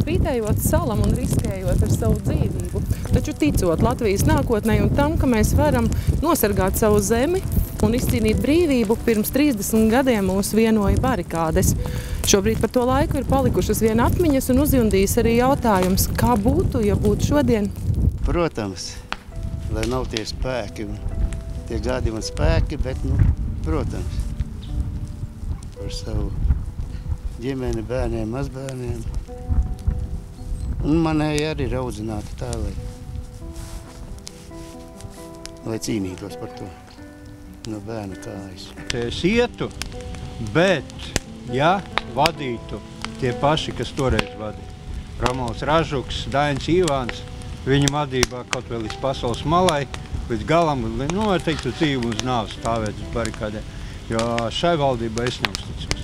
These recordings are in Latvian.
spītējot salam un riskējot ar savu dzīvību, taču ticot Latvijas nākotnē un tam, ka mēs varam nosargāt savu zemi un izcīnīt brīvību, pirms 30 gadiem mūs vienoja barikādes. Šobrīd par to laiku ir palikušas vien atmiņas un uzjundījis arī jautājums, kā būtu, ja būtu šodien? Protams, lai nav tie spēki, tie gadi un spēki, bet, protams, par savu ģimeni, bērniem, mazbērniem. Un manēji arī ir audzināti tā, lai cīnītos par to no bērna kājas. Es ietu, bet, ja vadītu tie paši, kas toreiz vadīja. Romualds Ražuks, Dainis Ivāns, viņa vadībā kaut vēl līdz pasaules malai, līdz galam, noteiktu dzīvi uz nāves stāvēt uz barikādēm. Jo šai valdībai es neuzticos.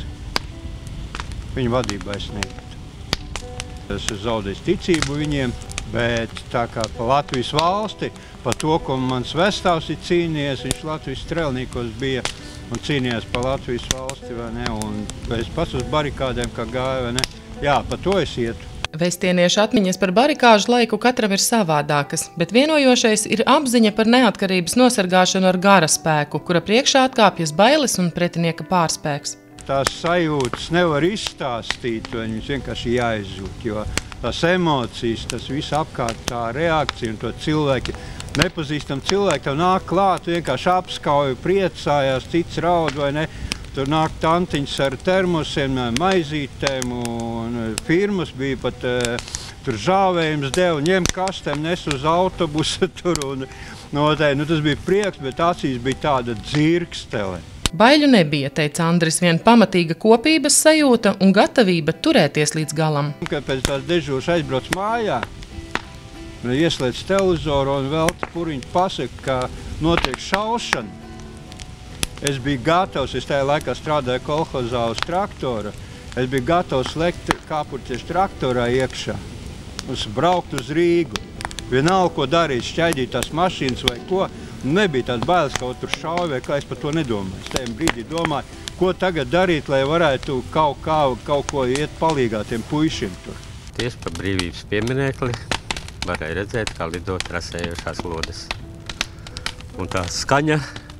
Viņa vadībā es neietu. Es esmu zaudējis ticību viņiem, bet tā kā pa Latvijas valsti, pa to, ko mans vestāvs ir cīnījies, viņš Latvijas strēlnīkos bija un cīnījās pa Latvijas valsti, vai ne, un es pats uz barikādēm kā gāju, vai ne, jā, pa to es ietu. Vestieniešu atmiņas par barikāžu laiku katram ir savādākas, bet vienojošais ir apziņa par neatkarības nosargāšanu ar gara spēku, kura priekšā atkāpjas bailes un pretinieka pārspēks. Tās sajūtas nevar izstāstīt, viņas vienkārši jāizjūt, jo tās emocijas, tas viss apkārt, tā reakcija un to cilvēki, nepazīstam cilvēki, tev nāk klāt, vienkārši apskauju, priecājās, cits raud vai ne. Tur nāk tantiņas ar termosiem, maizītēm un firmas bija pat tur žāvējums deva, ņem kastēm, nes uz autobusa tur un noteikti, tas bija prieks, bet acīs bija tāda dzirkstele. Baiļu nebija, teica Andris, vien pamatīga kopības sajūta un gatavība turēties līdz galam. Kad pēc tās dežūras aizbrauc mājā, ieslēdz televizoru un vēl puriņu pasaka, ka notiek šaušana. Es biju gatavs, es tajā laikā strādāju kolhozā uz traktora, es biju gatavs lekt kāpurties traktorā iekšā, braukt uz Rīgu. Vienalga, ko darīt, šķaidīt tās mašīnas vai ko, nebija tāds bailes, ka tur šauja vai kā, es par to nedomāju. Es tajā brīdī domāju, ko tagad darīt, lai varētu kaut ko iet palīgā tiem puišiem tur. Tieši pa brīvības pieminekli varēja redzēt, kā lido trasējošās lodes. Un tā skaņa,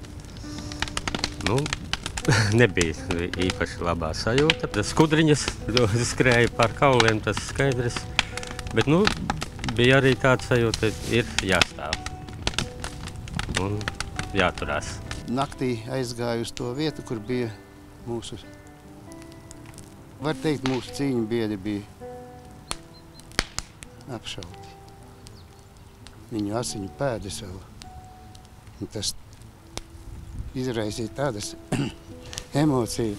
nebija īpaši labā sajūta. Skudriņas skrēja pār kauliem, tas skaidrs. Bet, bija arī tāda sajūta, ir jāstāv un jāturās. Naktī aizgāju uz to vietu, kur bija mūsu, var teikt, mūsu cīņu biedri bija apšauti. Viņu asiņu pēdas vēl. Un tas izraisīja tādas emocijas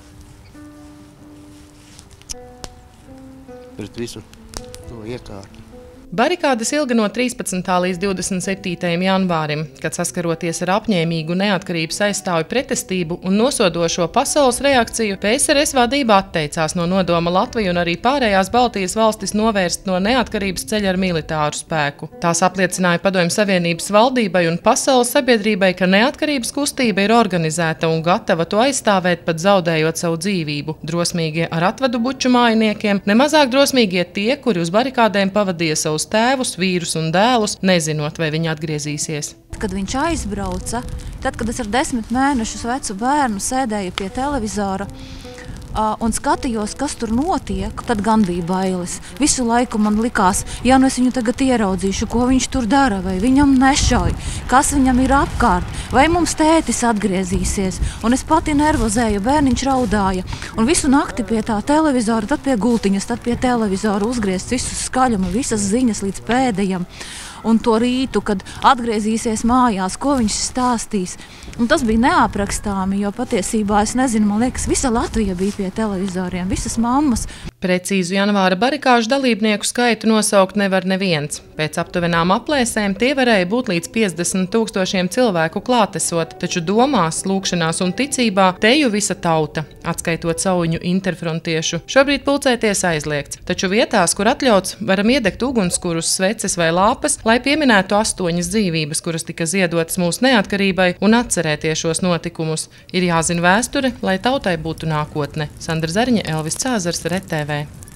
pret visu to iekārtu. Barikādes ilga no 13. līdz 27. janvārim, kad saskaroties ar apņēmīgu neatkarības aizstāvju pretestību un nosodošo pasaules reakciju, PSRS vadība atteicās no nodoma Latviju un arī pārējās Baltijas valstis novērst no neatkarības ceļa ar militāru spēku. Tās apliecināja Padomju Savienības valdībai un pasaules sabiedrībai, ka neatkarības kustība ir organizēta un gatava to aizstāvēt, pat zaudējot savu dzīvību. Drosmīgie ar atvadu buču mājiniekiem, nemazāk drosmīgie tie, kuri uz barikādēm pavadīja savus tēvus, vīrus un dēlus, nezinot, vai viņi atgriezīsies. Kad viņš aizbrauca, tad, kad es ar 10 mēnešus vecu bērnu sēdēju pie televizora un skatījos, kas tur notiek, tad gan bija bailes. Visu laiku man likās, ja es viņu tagad ieraudzīšu, ko viņš tur dara, vai viņam nešauj, kas viņam ir apkārt, vai mums tētis atgriezīsies. Un es pati nervozēju, bērniņš raudāja. Un visu nakti pie tā televizora, tad pie gultiņas, tad pie televizora uzgriezt visu skaļumu, visas ziņas līdz pēdējam. Un to rītu, kad atgriezīsies mājās, ko viņš stāstīs. Un tas bija neaprakstāmi, jo patiesībā, es nezinu, man liekas, visa Latvija bija pie televizoriem, visas mammas. Precīzu janvāra barikāžu dalībnieku skaitu nosaukt nevar neviens. Pēc aptuvenām aplēsēm tie varēja būt līdz 50 000 cilvēku klātesot, taču domās, lūkšanās un ticībā teju visa tauta, atskaitot sauņu interfrontiešu. Šobrīd pulcēties aizliegts, taču vietās, kur atļauts, varam iedegt ugunskurus, sveces vai lāpas, lai pieminētu 8 dzīvības, kuras tika ziedotas mūsu neatkarībai un atcerēties šos notikumus. Ir jāzina vēsture, lai tautai būtu nākotne. Sandra Zariņa, Elvis Cāzars, RTV.